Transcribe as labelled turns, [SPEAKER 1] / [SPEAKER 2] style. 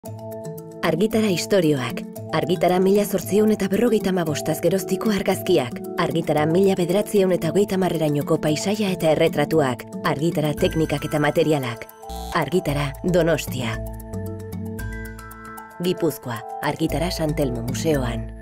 [SPEAKER 1] Argitara istorioak. Argitara 1855 geroztiko argazkiak. Argitara 1930erainoko paisaia eta erretratuak. Argitara teknikak eta materialak. Argitara Donostia. Gipuzkoa. Argitara San Telmo museoan.